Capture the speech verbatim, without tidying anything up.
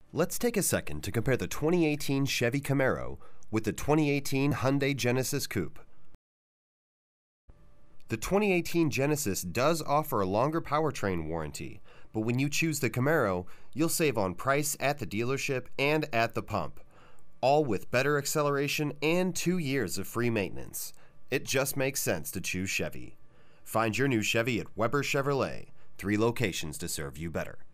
Let's take a second to compare the twenty eighteen Chevy Camaro with the twenty eighteen Hyundai Genesis Coupe. The twenty eighteen Genesis does offer a longer powertrain warranty, but when you choose the Camaro, you'll save on price at the dealership and at the pump, all with better acceleration and two years of free maintenance. It just makes sense to choose Chevy. Find your new Chevy at Weber Chevrolet, three locations to serve you better.